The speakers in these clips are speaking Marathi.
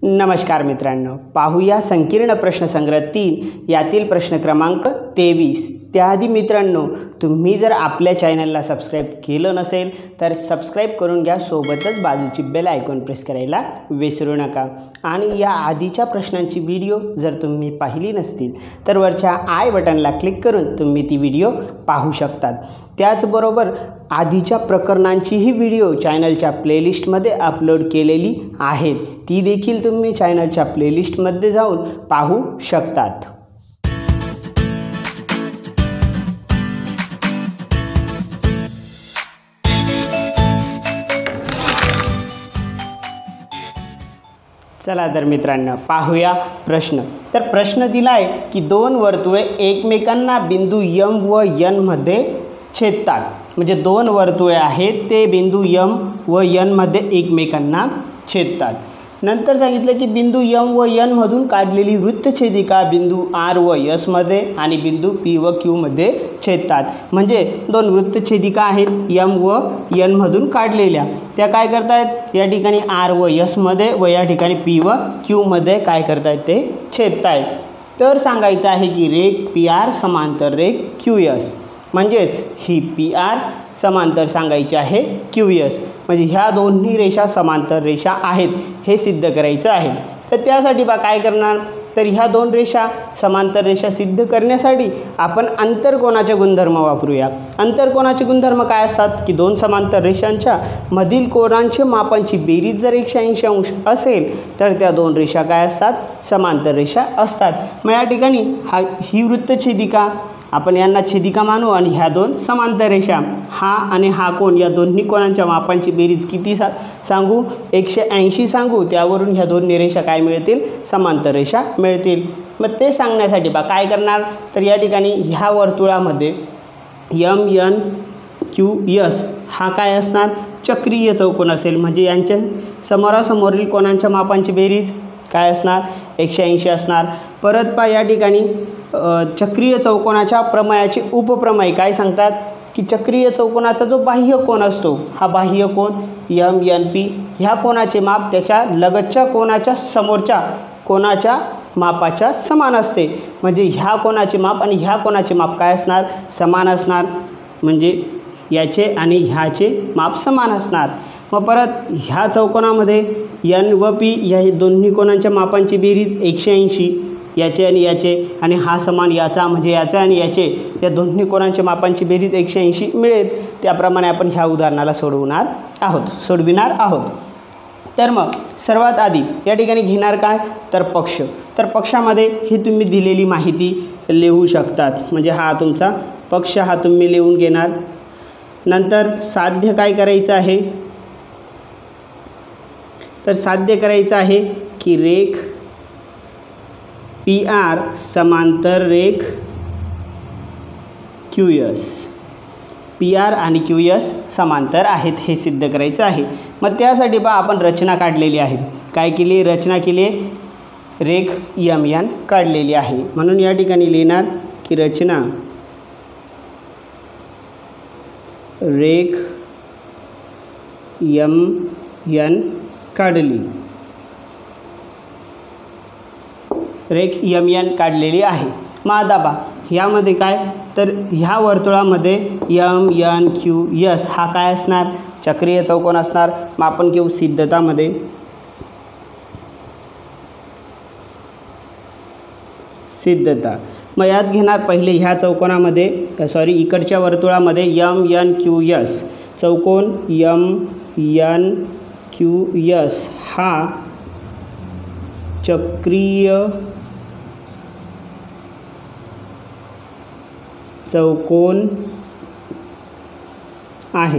नमस्कार मित्रांनो, पाहूया संकीर्ण प्रश्नसंग्रह 3 यातील प्रश्न क्रमांक 23। त्याआधी मित्रांनो, तुम्ही जर आपल्या चॅनलला सबस्क्राइब केलं नसेल तर सबस्क्राइब करून घ्या, सोबतच बाजूची बेल आयकॉन प्रेस करायला विसरू नका। आणि या आधीच्या प्रश्नांची व्हिडिओ जर तुम्ही पाहिली नसतील तर वरच्या आय बटनला क्लिक करून तुम्ही ती व्हिडिओ पाहू शकतात। त्याचबरोबर आधीच्या प्रकरणांचीही व्हिडिओ चॅनलच्या प्लेलिस्टमध्ये अपलोड केलेली आहेत, ती देखील तुम्ही चॅनलच्या प्लेलिस्टमध्ये जाऊन पाहू शकतात। चला तर मित्रांनो, पाहूया प्रश्न। तर प्रश्न दिला आहे की दोन वर्तुळे एकमेकांना बिंदू M व N मध्ये छेदतात। म्हणजे दोन वर्तुळे आहेत, ते बिंदू M व N मध्ये एकमेकांना छेदतात। नंतर सांगितलं की बिंदू M व N मधून काढलेली वृत्तछेदिका बिंदू R व S मध्ये आणि बिंदू P व Q मध्ये छेदतात। म्हणजे दोन वृत्तछेदिका आहेत M व N मधून काढलेल्या, त्या काय करतायत, या ठिकाणी R व S मध्ये व या ठिकाणी P व Q मध्ये काय करतायत, ते छेदतायत। तर सांगायचं आहे की रेख PR समांतर रेख QS, म्हणजेच ही PR समांतर सांगायची आहे QS, म्हणजे ह्या दोन्ही रेषा समांतर रेषा आहेत हे सिद्ध करायचं आहे। तर त्यासाठी काय करणार, तर ह्या दोन रेषा समांतर रेषा सिद्ध करण्यासाठी आपण अंतरकोनाचे गुणधर्म वापरूया। अंतरकोनाचे गुणधर्म काय असतात की दोन समांतर रेषांच्या मधील कोनांच्या मापांची बेरीज जर 180 अंश असेल तर त्या दोन रेषा काय असतात, समांतर रेषा असतात। मग या ठिकाणी ही वृत्तछेदिका आपण यांना छेदिका मानू आणि ह्या दोन समांतर रेषा, हा आणि हा कोन, या दोन्ही कोनांच्या मापांची बेरीज किती सांगू, 180 सांगू। त्यावरून ह्या दोन्ही रेषा काय मिळतील, समांतर रेषा मिळतील। मग ते सांगण्यासाठी काय करणार, तर या ठिकाणी ह्या वर्तुळामध्ये MNQS हा काय असणार, चक्रीय चौकोन असेल। म्हणजे यांच्या समोरासमोरील कोनांच्या मापांची बेरीज काय असणार, 180 असणार। परत या ठिकाणी चक्रीय चौकोनाच्या प्रमेयाचे उपप्रमेय काय सांगतात की चक्रीय चौकोनाचा जो बाह्य कोन असतो, हा बाह्य कोन MNP, ह्या कोनाचे माप त्याच्या लगतच्या कोनाच्या समोरच्या कोनाच्या मापाच्या समान असते। म्हणजे ह्या कोनाचे माप आणि ह्या कोनाचे माप काय असणार, समान असणार। म्हणजे याचे आणि ह्याचे माप समान असणार। मग परत ह्या चौकोनामध्ये N व P या दोन्ही कोनांच्या मापांची बेरीज 180, याचे आणि याचे, आणि हा समान याचा, म्हणजे याचा आणि याचे, या दोन्ही कोनांच्या मापांची बेरीज 180 मिळेल। त्याप्रमाणे आपण ह्या उदाहरणाला सोडविणार आहोत। तर मग सर्वात आधी या ठिकाणी घेणार काय, तर पक्ष। तर पक्षामध्ये ही तुम्ही दिलेली माहिती लिहू शकतात। म्हणजे हा तुमचा पक्ष, हा तुम्ही लिहून घेणार। नंतर साध्य काय करायचं आहे, तर साध्य करायचं आहे की रेख PR समांतर रेख QS, PR आणि QS समांतर आहेत हे सिद्ध करायचं आहे। मग त्यासाठी आपण रचना काढलेली आहे। काय केली, रचना केली, रेख MN काढलेली आहे। म्हणून या ठिकाणी लिहिणार की रचना रेख MN काढली, रेख MN काढलेली आहे। मग आता ह्यामध्ये काय, तर ह्या वर्तुळामध्ये MNQS हा काय असणार, चक्रीय चौकोन असणार। मग आपण घेऊ सिद्धतामध्ये सिद्धता। मग यात घेणार पहिले ह्या चौकोनामध्ये, इकडच्या वर्तुळामध्ये MNQS, चौकोन MNQS हा चक्रीय चौकोन आहे।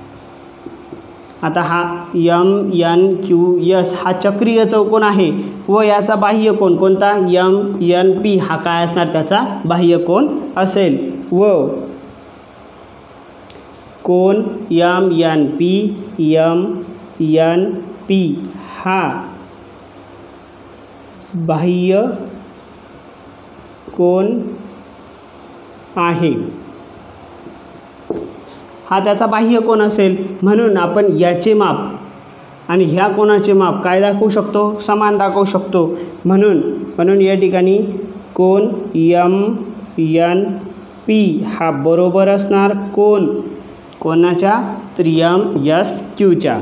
आता हा MNQS हा चक्रीय चौकोन आहे व याचा बाह्य कोन कोणता, MNP हा काय असणार, त्याचा बाह्य कोन असेल। व कोन MNP हा बाह्य कोन आहे, हा त्याचा बाह्य कोन असेल। म्हणून आपण याचे माप आणि ह्या कोनाचे माप काय दाखवू शकतो, समान दाखवू शकतो. म्हणून या ठिकाणी कोन MNP हा बरोबर असणार कोणाच्या, तर MSQच्या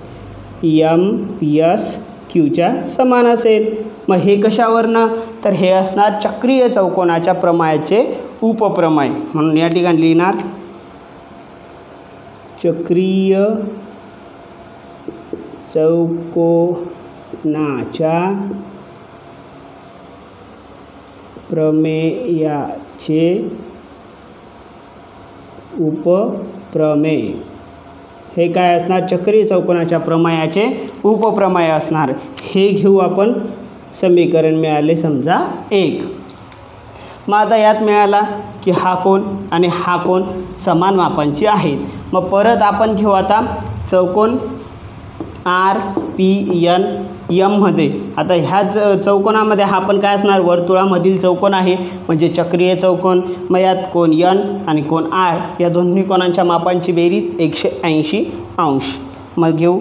समान असेल. मग हे कशावरनं, तर हे असणार चक्रीय चौकोनाच्या प्रमेयाचे उपप्रमेय. म्हणून या ठिकाणी लिहिणार चक्रीय चौकोनाच्या प्रमेयाचे उपप्रमेय. हे काय असणार, चक्रीय चौकोनाच्या प्रमेयाचे उपप्रमेय असणार. हे घेऊ आपण, समीकरण मिळाले समजा 1. मग आता यात मिळाला की हा कोन आणि हा कोन समान मापांचे आहेत. मग परत आपण घेऊ आता चौकोन RPN मध्ये. आता ह्या चौकोनामध्ये हा पण काय असणार, वर्तुळामधील चौकोन आहे म्हणजे चक्रीय चौकोन. मग यात कोन N आणि कोन R या दोन्ही कोनांच्या मापांची बेरीज 180 अंश. मग घेऊ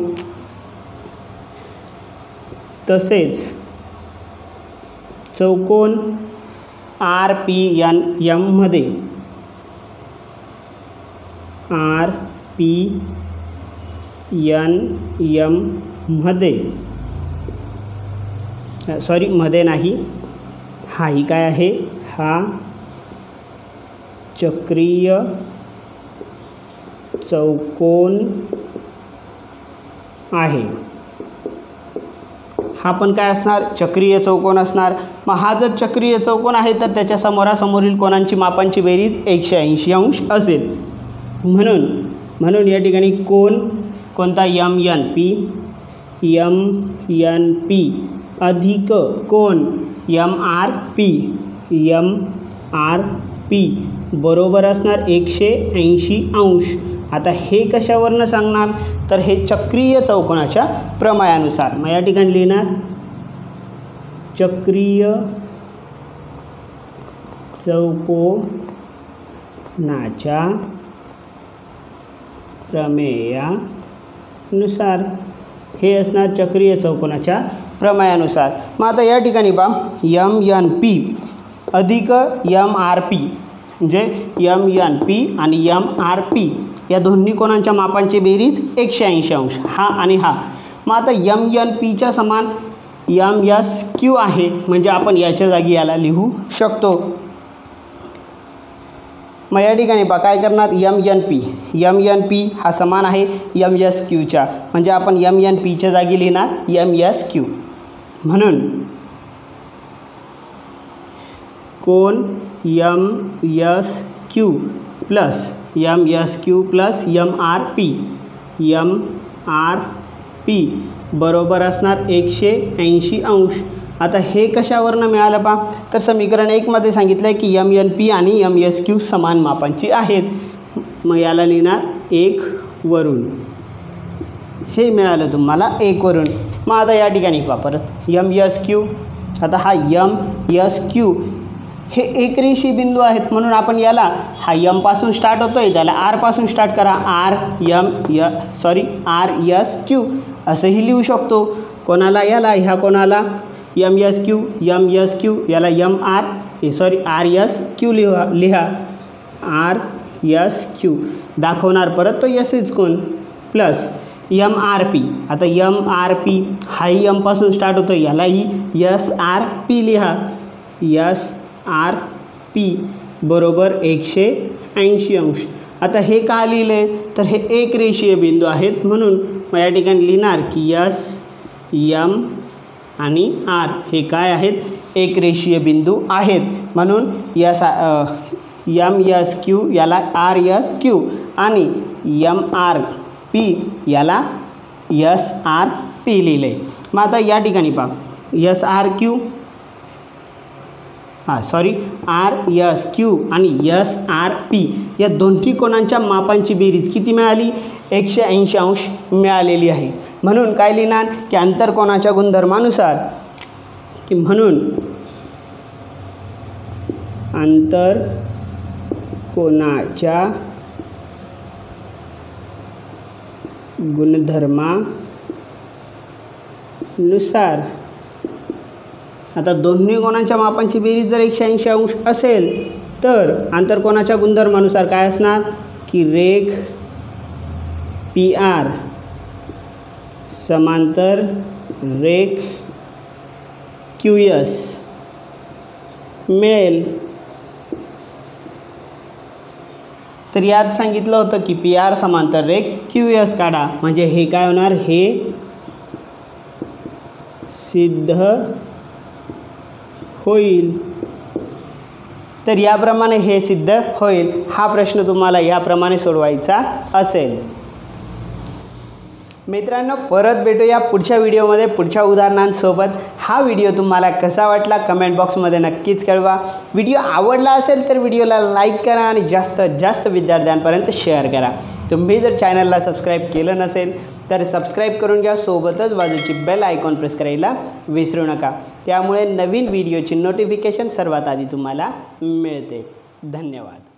तसेच चौकोन RPN मध्ये मध्ये नाही, हा ही काय आहे, हा चक्रीय चौकोन आहे. हा पण काय असणार, चक्रीय चौकोन असणार. मग हा जर चक्रीय चौकोन आहे तर त्याच्या समोरासमोरील कोनांची मापांची बेरीज 180 अंश असेल. म्हणून या ठिकाणी कोणता MNP अधिक कोन MRP बरोबर असणार 180 अंश. आता हे कशावरनं सांगणार, तर हे चक्रीय चौकोनाच्या प्रमेयानुसार. मग या ठिकाणी लिहिणार चक्रीय चौकोनाच्या प्रमेयानुसार. हे असणार चक्रीय चौकोनाच्या प्रमेयानुसार. मग आता या ठिकाणी पहा MNP अधिक MRP म्हणजे MNP आणि MRP या दोन्ही कोनांच्या मापांची बेरीज 180 अंश, हा आणि हा. मग आता MNPच्या समान MSQ आहे म्हणजे आपण याच्या जागी याला लिहू शकतो. मग या ठिकाणी पहा काय करणार, MNP हा समान आहे MSQच्या म्हणजे आपण MNPच्या जागी लिहिणार MSQ. म्हणून कोन MSQ प्लस MRP बरोबर असणार 180 अंश. आता हे कशावरनं मिळालं पहा, तर समीकरण 1 मध्ये सांगितलं आहे की MNP आणि MSQ समान मापांची आहेत. मग याला लिहिणार 1 वरून. हे मिळालं तुम्हाला 1 वरून. मग आता या ठिकाणी पहा परत MSQ. आता हा MSQ हे एकरेषीय बिंदू आहेत म्हणून आपण याला हा M पासून स्टार्ट होतो आहे त्याला R पासून स्टार्ट करा, RSQ असंही लिहू शकतो. कोणाला याला, ह्या कोणाला MSQ याला RSQ लिहा RSQ दाखवणार परत तो यसच कोण प्लस MRP. आता MRP हाही M पासून स्टार्ट होतो यालाही SRP लिहा SRP बरोबर 180 अंश. आता हे का लिहिले तर हे एक रेषीय बिंदू आहेत म्हणून मग या ठिकाणी लिहिणार की S M आणि R हे काय आहेत, एक रेषीय बिंदू आहेत म्हणून MSQ याला RSQ आणि MRP याला SRP लिहिले. मग आता या ठिकाणी पहा RSQ आणि SRP या दोन्ही कोणांच्या मापांची बेरीज किती मिळाली, 180 अंश मिळालेली आहे. म्हणून काय लिहिणार की आंतरकोनाच्या गुणधर्मानुसार की म्हणून नुसार आता दोन्ही कोणाच्या मापांची बेरीज जर 180 अंश असेल तर आंतरकोनाच्या गुणधर्मानुसार काय असणार की रेघ PR समांतर रेघ QS मिळेल। तर यात सांगितलं होतं की PR समांतर रेघ QS काढा, म्हणजे हे काय होणार, हे सिद्ध होईल। तर याप्रमाणे हे सिद्ध होईल। हा प्रश्न तुम्हाला याप्रमाणे सोडवायचा असेल। मित्रांनो, परत भेटूया पुढच्या व्हिडिओमध्ये पुढच्या उदाहरणांसोबत। हा व्हिडिओ तुम्हाला कसा वाटला कमेंट बॉक्समध्ये नक्कीच कळवा। व्हिडिओ आवडला असेल तर व्हिडिओला लाईक करा आणि जास्तीत जास्त विद्यार्थ्यांपर्यंत शेअर करा। तुम्ही जर चॅनलला सबस्क्राईब केलं नसेल तर सबस्क्राईब करून घ्या, सोबतच बाजूची बेल आयकॉन प्रेस करायला विसरू नका। त्यामुळे नवीन व्हिडिओची नोटिफिकेशन सर्वात आधी तुम्हाला मिळते। धन्यवाद।